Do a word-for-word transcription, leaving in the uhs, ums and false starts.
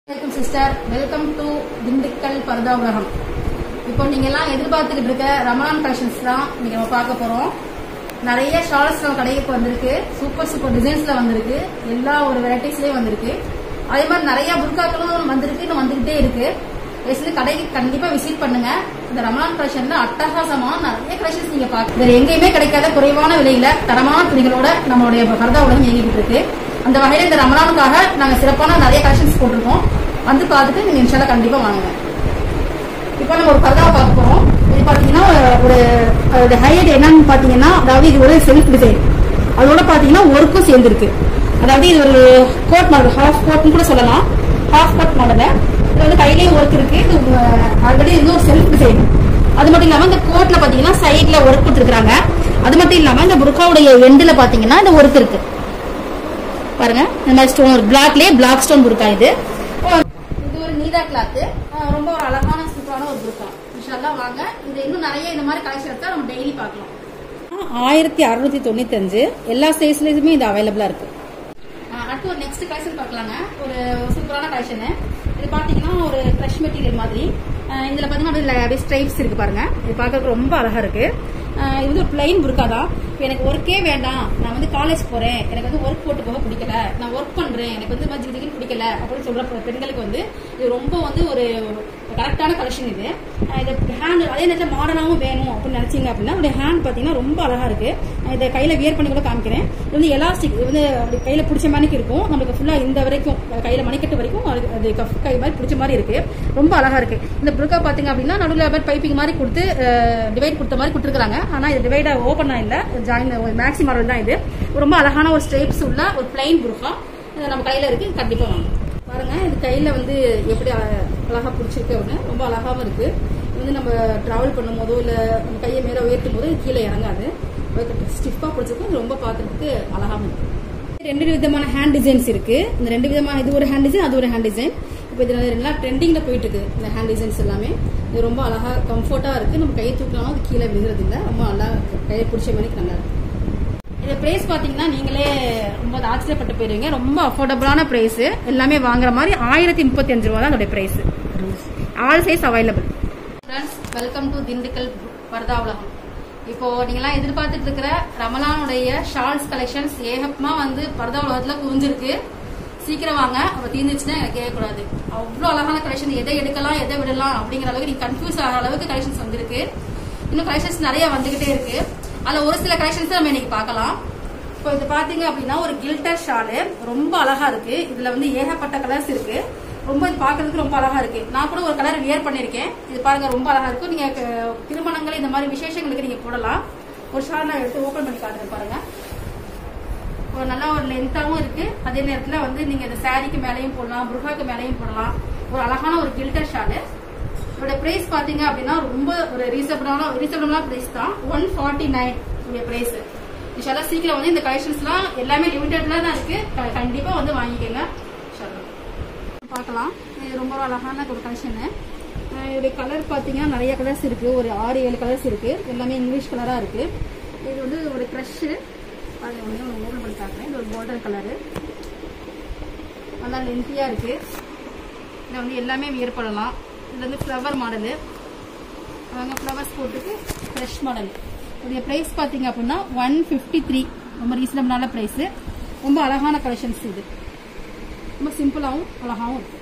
Welcome sister, welcome to Dindigul பர்தா உலகம். இப்போ நீங்க எல்லாம் எதிர்பார்த்துக்கிட்டு இருக்க ரமலான் கலெக்ஷன்ஸ் தான் இன்னைக்கு நம்ம பார்க்க போறோம். நிறைய ஷால்ஸ் நம்ம கடைக்கு வந்திருக்கு, சூப்பர் சூப்பர் டிசைன்ஸ்ல வந்திருக்கு, எல்லா ஒரு வெரைட்டிஸ்லயும் வந்திருக்கு. அதே மாதிரி நிறைய புர்காக்களும் வந்திருக்கு, இன்னும் வந்துகிட்டே இருக்கு. பேசி கடைக்கு கண்டிப்பா விசிட் பண்ணுங்க. இந்த ரமலான் கலெக்ஷன்ல அட்டகாசமான நிறைய கலெக்ஷன்ஸ் நீங்க பாக்க வேற எங்கேயுமே கிடைக்காத குறைவான விலையில தரமான துணிகளோட நம்மளுடைய பர்தா உலகம் இயங்கிட்டு இருக்கு. அந்த வகையில இந்த ரமலானுக்காக நாங்க சிறப்பான நிறைய கலெக்ஷன்ஸ் போட்டிருக்கோம். வந்து பார்த்துட்டு நீங்க இன்ஷால்லா கண்டிப்பா வாங்குங்க. இப்ப நம்ம ஒரு பர்தாவை பார்க்க போறோம். இது பாத்தீங்கன்னா ஒரு ஹைலைட் என்னன்னு பாத்தீங்கன்னா, அதாவது இது ஒரு செல்ஃப் டிசைன், அதோட பாத்தீங்கன்னா ஒர்க்கும் சேர்ந்து இருக்கு. அதாவது இது ஒரு கோட் மாடல், ஹாஃப் கோட்னு கூட சொல்லலாம். ஹாஃப் கோட் மாடல் இது வந்து கையிலேயே ஒர்க் இருக்கு. இது ஆல்ரெடி இது ஒரு செல்ஃப் டிசைன். அது மட்டும் இல்லாம இந்த கோட்ல பாத்தீங்கன்னா சைட்ல ஒர்க் கொடுத்துருக்காங்க. அது மட்டும் இல்லாம இந்த புர்காவுடைய எண்டுல பாத்தீங்கன்னா இந்த ஒர்க் இருக்கு பாருங்க. இந்த மாதிரி ஸ்டோன் பிளாக்லயே பிளாக் ஸ்டோன் புர்கா. இது இது ஒரு நீதா கிளாத், ரொம்ப ஒரு அழகான சூப்பரான ஒரு புர்கா. இன்ஷால்லா வாங்க. இது இன்னும் நிறைய இந்த மாதிரி கலெக்ஷன் எடுத்தா நம்ம டெய்லி பார்க்கலாம். ஆயிரத்தி அறுநூத்தி தொண்ணூத்தி அஞ்சு எல்லா சைஸ்லயுமே இது அவைலபிளா இருக்கு. அடுத்து ஒரு நெக்ஸ்ட் கலெக்ஷன் பார்க்கலாங்க. ஒரு சூப்பரான கலெக்ஷன். இது பாத்தீங்கன்னா ஒரு கிரஷ் மெட்டீரியல் மாதிரி. இதுல பாத்தீங்கன்னா அப்படியே ஸ்ட்ரைப்ஸ் இருக்கு பாருங்க. இது பார்க்கறதுக்கு ரொம்ப அழகா இருக்கு. இது வந்து ஒரு பிளைன் புர்கா தான். எனக்கு ஒர்க்கே வேண்டாம், நான் வந்து காலேஜ் போறேன், எனக்கு வந்து ஒர்க் போட்டு போக பிடிக்கல, நான் ஒர்க் பண்றேன், எனக்கு வந்து மஜ்ஜி ஜிகின்னு பிடிக்கல அப்படின்னு சொல்ற பெண்களுக்கு வந்து இது ரொம்ப வந்து ஒரு கரெக்டான கலெக்ஷன். இது இது ஹேண்ட் அதே நேரத்தில் மாடர்னாவும் வேணும் அப்படின்னு நினைச்சீங்க அப்படின்னா உடைய ஹேண்ட் பாத்தீங்கன்னா ரொம்ப அழகா இருக்கு. இதை கையில வியர் பண்ணி கூட காமிக்கிறேன். இது வந்து எலாஸ்டிக், இது வந்து அப்படி கையில பிடிச்ச மாதிரி இருக்கும். நமக்கு ஃபுல்லா இந்த வரைக்கும் கையில மணிக்கட்டு வரைக்கும் அது கஃப் கை மாதிரி பிடிச்ச மாதிரி இருக்கு. ரொம்ப அழகா இருக்கு. இந்த புர்கா பாத்தீங்க அப்படின்னா நடுவில் பைப்பிங் மாதிரி கொடுத்து டிவைட் கொடுத்த மாதிரி கொடுத்துருக்காங்க. ஆனா இது டிவைடா ஓபனா இல்ல, ஜாயின் மேக்ஸி மாடல் தான். இது ரொம்ப அழகான ஒரு ஸ்ட்ரைப்ஸ் உள்ள ஒரு பிளைன் புர்கா நம்ம கையில இருக்கு. கண்டிப்பா வாங்க பாருங்க. இது கையில வந்து எப்படி அழகா பிடிச்சிருக்கு அப்படின்னு ரொம்ப அழகாவும் இருக்கு. இது வந்து நம்ம டிராவல் பண்ணும் போதோ இல்ல நம்ம கையை மேல உயர்த்தும் போதோ கீழே இறங்காது, ஸ்டிஃபா பிடிச்சிருக்கு. ரொம்ப பாக்குறதுக்கு அழகாவும் இருக்கு. ரெண்டு விதமான ஹேண்ட் டிசைன்ஸ் இருக்கு. இந்த ரெண்டு விதமான, இது ஒரு ஹேண்ட் டிசைன், அது ஒரு ஹேண்ட் டிசைன். இப்போ இதுல எல்லாம் ட்ரெண்டிங்ல போயிட்டு இருக்கு இந்த ஹேண்ட் டிசைன்ஸ் எல்லாமே. இது ரொம்ப அழகா கம்ஃபர்ட்டா இருக்கு. நம்ம கையை தூக்கலாம், அது கீழே விழுகிறது இல்லை, ரொம்ப நல்லா இருக்கு. கையை பிடிச்ச மாதிரி நல்லா இருக்கு. இந்த பிரைஸ் பாத்தீங்கன்னா நீங்களே ரொம்ப ஆச்சரியப்பட்டு போயிருவீங்க. ரொம்ப அஃபோர்டபுளான பிரைஸ். எல்லாமே வாங்குற மாதிரி ஆயிரத்தி முப்பத்தி அஞ்சு ரூபா தான் அதோட price. All size available. Friends, welcome to Dindigul பர்தா உலகம். இப்போ நீங்கெல்லாம் எதிர்பார்த்துட்டு இருக்கிற ரமலானுடைய ஷால்ஸ் கலெக்ஷன்ஸ் ஏகப்பமா வந்து பர்தா உலகத்துல குவிஞ்சிருக்கு. சீக்கிரம் வாங்க, அப்ப தீர்ந்துச்சுன்னா எனக்கு கேட்கக்கூடாது. அவ்வளவு அழகான கலெக்ஷன். எதை எடுக்கலாம் எதை விடலாம் அப்படிங்கிற அளவுக்கு நீங்க கன்ஃபியூஸ் ஆகிற அளவுக்கு கலெக்ஷன்ஸ் வந்திருக்கு. இன்னும் கலெக்ஷன்ஸ் நிறைய வந்துகிட்டே இருக்கு. அதுல ஒரு சில கலெக்ஷன்ஸ் நம்ம இன்னைக்கு பார்க்கலாம். இப்போ இது பாத்தீங்க அப்படின்னா ஒரு கில்டர் ஷாலு, ரொம்ப அழகா இருக்கு. இதுல வந்து ஏகப்பட்ட கலர்ஸ் இருக்கு. ரொம்ப இது பாக்குறதுக்கு ரொம்ப அழகா இருக்கு. நான் கூட ஒரு கலர் வியர் பண்ணிருக்கேன். இது பாருங்க, ரொம்ப அழகா இருக்கு. நீங்க திருமணங்கள் இந்த மாதிரி விசேஷங்களுக்கு நீங்க போடலாம். ஒரு ஷால் நான் எடுத்து ஓபன் பண்ணி காட்டுறேன் பாருங்க. ஒரு நல்ல ஒரு லென்த்தாவும் இருக்கு. அதே நேரத்துல வந்து நீங்க இந்த சாரிக்கு மேலையும் போடலாம், புர்காக்கு மேலையும் போடலாம். ஒரு அழகான ஒரு கில்டர் ஷாலு. இதோட பிரைஸ் பாத்தீங்க அப்படின்னா ரொம்ப ஒரு ரீசனபிளான ரீசனபிளான பிரைஸ் தான். One forty nine price. இன்ஷால்லா சீக்கிரம் வந்து இந்த கலெக்ஷன்ஸ் எல்லாம் எல்லாமே லிமிடெட்ல தான் இருக்கு. கண்டிப்பா வந்து வாங்கிக்கோங்க. பார்க்கலாம். இது ரொம்ப அழகான ஒரு கலெக்ஷன். இதோட கலர் பாத்தீங்கன்னா நிறைய கலர்ஸ் இருக்கு. ஒரு ஆறு ஏழு கலர்ஸ் இருக்கு. எல்லாமே இங்கிலீஷ் கலரா இருக்கு. இது வந்து ஒரு கிரஷ் ஓபன் பண்ணி காட்டுறேன். இது ஒரு கோல்டன் கலரு, நல்லா லென்த்தியா இருக்கு. இதை வந்து எல்லாமே வியர் பண்ணலாம். இது வந்து ஃப்ளவர் மாடலு, அவங்க ஃப்ளவர்ஸ் போட்டுக்கு ஃப்ரெஷ் மாடல். இதோடைய ப்ரைஸ் பார்த்தீங்க அப்படின்னா ஒன் ஃபிஃப்டி த்ரீ. ரொம்ப ரீசனபிளான ப்ரைஸு. ரொம்ப அழகான கலெக்ஷன்ஸ். இது ரொம்ப சிம்பிளாகவும் அழகாகவும் இருக்கும்.